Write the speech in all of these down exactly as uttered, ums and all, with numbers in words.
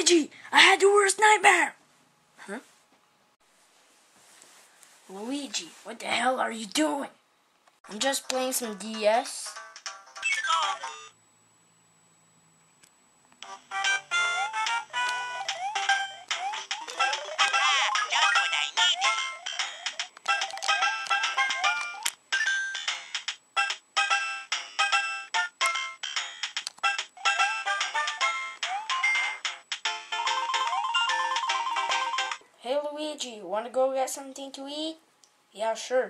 Luigi, I had the worst nightmare! Huh? Luigi, what the hell are you doing? I'm just playing some D S. Hey Luigi, wanna go get something to eat? Yeah, sure.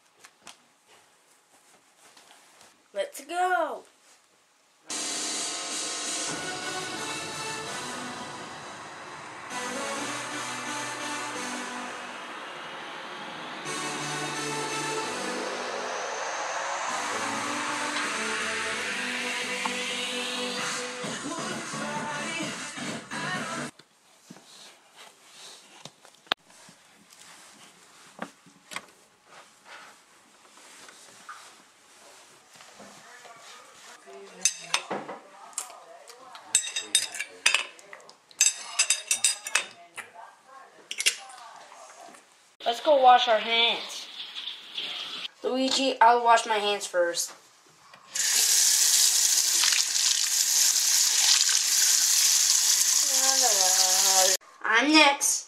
Let's go! Let's go wash our hands. Luigi, I'll wash my hands first. I'm next.